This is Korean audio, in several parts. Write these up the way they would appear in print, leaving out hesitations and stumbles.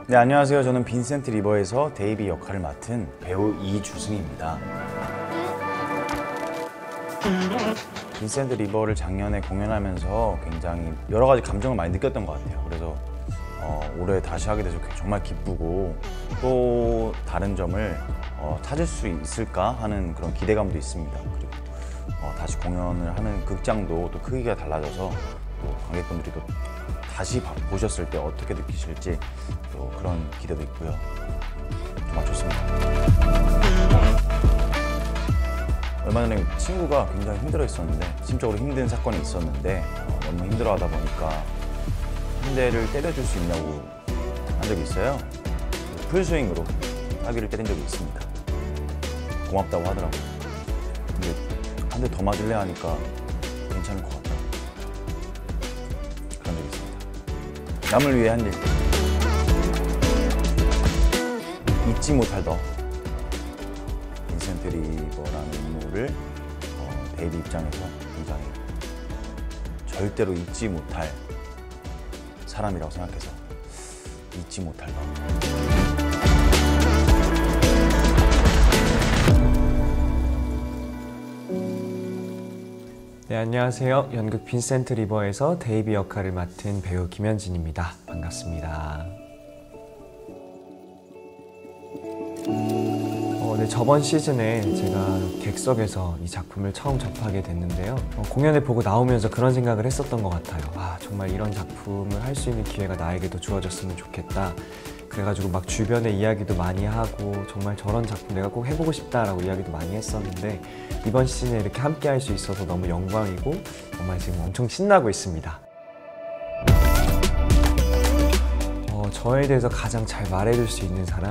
네, 안녕하세요. 저는 빈센트 리버에서 데이비 역할을 맡은 배우 이주승입니다. 빈센트 리버를 작년에 공연하면서 굉장히 여러 가지 감정을 많이 느꼈던 것 같아요. 그래서 올해 다시 하게 돼서 정말 기쁘고 또 다른 점을 찾을 수 있을까 하는 그런 기대감도 있습니다. 그리고 다시 공연을 하는 극장도 또 크기가 달라져서 또 관객분들이 또 다시 보셨을 때 어떻게 느끼실지 또 그런 기대도 있고요. 정말 좋습니다. 얼마 전에 친구가 굉장히 힘들어 했었는데, 심적으로 힘든 사건이 있었는데 너무 힘들어하다 보니까 한 대를 때려줄 수 있냐고 한 적이 있어요. 풀스윙으로 사기를 때린 적이 있습니다. 고맙다고 하더라고요. 근데 한 대 더 맞을래 하니까 괜찮을 것 같다고 그런 적이 있습니다. 남을 위해 한 일, 잊지 못할 너. 빈센트 리버라는 인물을 데이비 입장에서 굉장히 절대로 잊지 못할 사람이라고 생각해서 잊지 못할 너. 네, 안녕하세요. 연극 빈센트 리버에서 데이비 역할을 맡은 배우 김현진입니다. 반갑습니다. 네, 저번 시즌에 제가 객석에서 이 작품을 처음 접하게 됐는데요. 공연을 보고 나오면서 그런 생각을 했었던 것 같아요. 정말 이런 작품을 할 수 있는 기회가 나에게도 주어졌으면 좋겠다. 그래가지고 막 주변에 이야기도 많이 하고 정말 저런 작품 내가 꼭 해보고 싶다라고 이야기도 많이 했었는데, 이번 시즌에 이렇게 함께 할 수 있어서 너무 영광이고 정말 지금 엄청 신나고 있습니다. 저에 대해서 가장 잘 말해줄 수 있는 사람,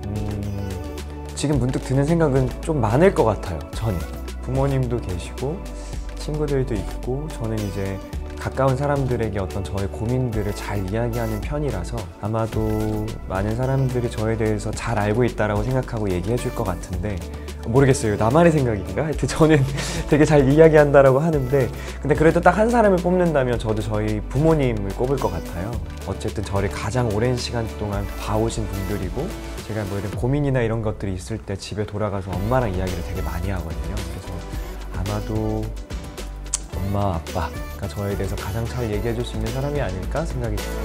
지금 문득 드는 생각은 좀 많을 것 같아요. 저는 부모님도 계시고 친구들도 있고, 저는 이제 가까운 사람들에게 어떤 저의 고민들을 잘 이야기하는 편이라서 아마도 많은 사람들이 저에 대해서 잘 알고 있다라고 생각하고 얘기해 줄 것 같은데, 모르겠어요. 나만의 생각인가? 하여튼 저는 되게 잘 이야기한다라고 하는데, 근데 그래도 딱 한 사람을 뽑는다면 저도 저희 부모님을 꼽을 것 같아요. 어쨌든 저를 가장 오랜 시간 동안 봐오신 분들이고, 제가 뭐 이런 고민이나 이런 것들이 있을 때 집에 돌아가서 엄마랑 이야기를 되게 많이 하거든요. 그래서 아마도 엄마, 아빠가 저에 대해서 가장 잘 얘기해 줄 수 있는 사람이 아닐까 생각이 들어요.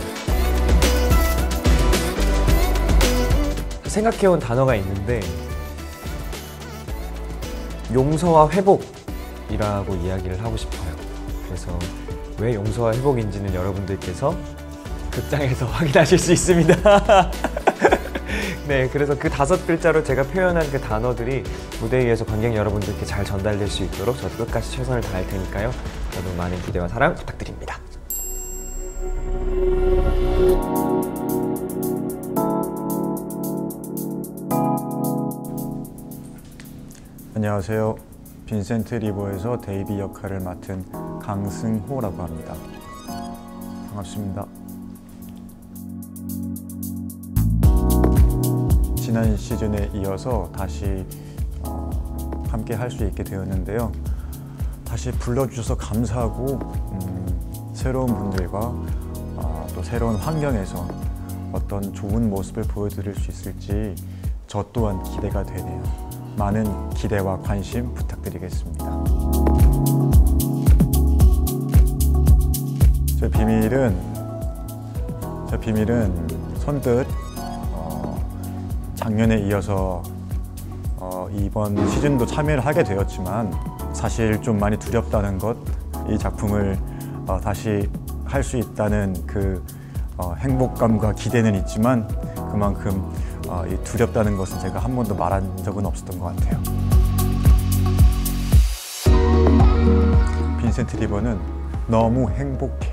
생각해온 단어가 있는데, 용서와 회복이라고 이야기를 하고 싶어요. 그래서 왜 용서와 회복인지는 여러분들께서 극장에서 확인하실 수 있습니다. 네, 그래서 그 5글자로 제가 표현한 그 단어들이 무대 위에서 관객 여러분들께 잘 전달될 수 있도록 저도 끝까지 최선을 다할 테니까요. 여러분 많은 기대와 사랑 부탁드립니다. 안녕하세요. 빈센트 리버에서 데이비 역할을 맡은 강승호라고 합니다. 반갑습니다. 지난 시즌에 이어서 다시 함께 할 수 있게 되었는데요. 다시 불러주셔서 감사하고, 새로운 분들과 또 새로운 환경에서 어떤 좋은 모습을 보여드릴 수 있을지 저 또한 기대가 되네요. 많은 기대와 관심 부탁드리겠습니다. 제 비밀은 선뜻 작년에 이어서 이번 시즌도 참여를 하게 되었지만, 사실 좀 많이 두렵다는 것, 이 작품을 다시 할 수 있다는 그 행복감과 기대는 있지만, 그만큼 이 두렵다는 것은 제가 한 번도 말한 적은 없었던 것 같아요. 빈센트 리버는 너무 행복해.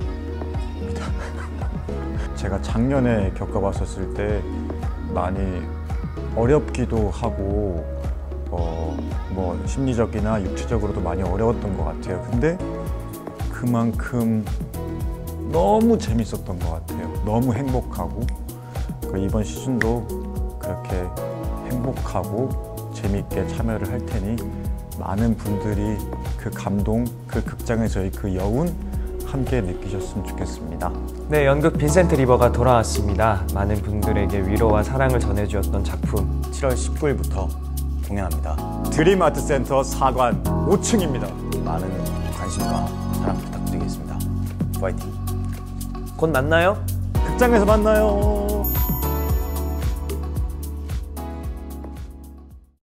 제가 작년에 겪어봤었을 때 많이 어렵기도 하고 뭐 심리적이나 육체적으로도 많이 어려웠던 것 같아요. 근데 그만큼 너무 재밌었던 것 같아요. 너무 행복하고, 이번 시즌도 그렇게 행복하고 재밌게 참여를 할 테니 많은 분들이 그 감동, 그 극장에서의 그 여운 함께 느끼셨으면 좋겠습니다. 네, 연극 빈센트 리버가 돌아왔습니다. 많은 분들에게 위로와 사랑을 전해주었던 작품. 7월 19일부터 공연합니다. 드림 아트 센터 4관 5층입니다. 많은 관심과 사랑 부탁드리겠습니다. 파이팅! 곧 만나요. 극장에서 만나요.